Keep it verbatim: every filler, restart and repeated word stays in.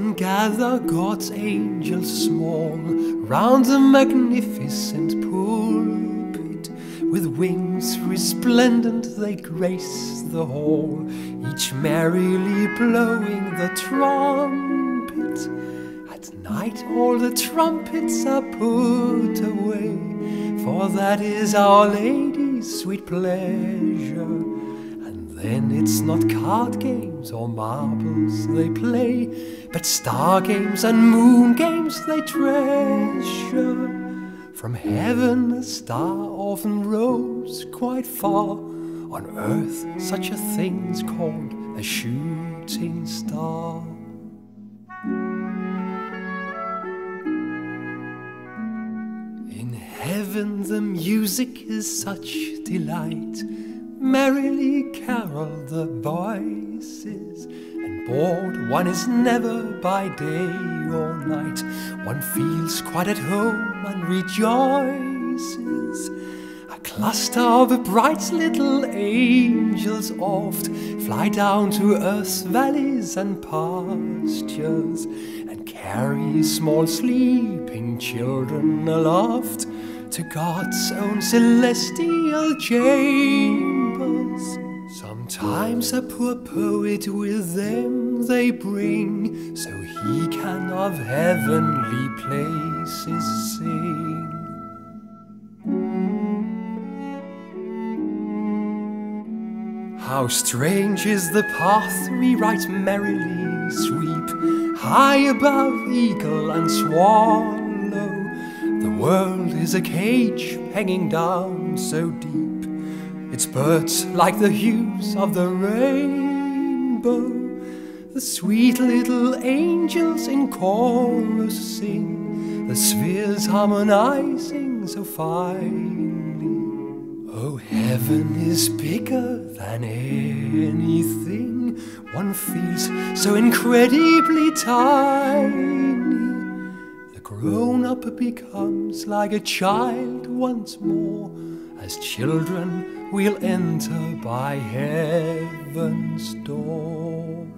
and gather God's angels small round the magnificent pulpit. With wings resplendent they grace the hall, each merrily blowing the trumpet. At night all the trumpets are put away, for that is Our Lady's sweet pleasure. Then it's not card games or marbles they play, but star games and moon games they treasure. From heaven a star often rose quite far, on earth such a thing's called a shooting star. In heaven the music is such delight, merrily carol the voices, and bored one is never by day or night. One feels quite at home and rejoices. A cluster of bright little angels oft fly down to earth's valleys and pastures, and carry small sleeping children aloft to God's own celestial chambers. Sometimes a poor poet with them they bring, so he can of heavenly places sing. How strange is the path we right merrily sweep, high above eagle and swallow. The world is a cage hanging down so deep, its birds like the hues of the rainbow. The sweet little angels in chorus sing, the spheres harmonizing so finely. Oh, heaven is bigger than anything one feels, so incredibly tiny. Grown-up becomes like a child once more. As children we'll enter by heaven's door.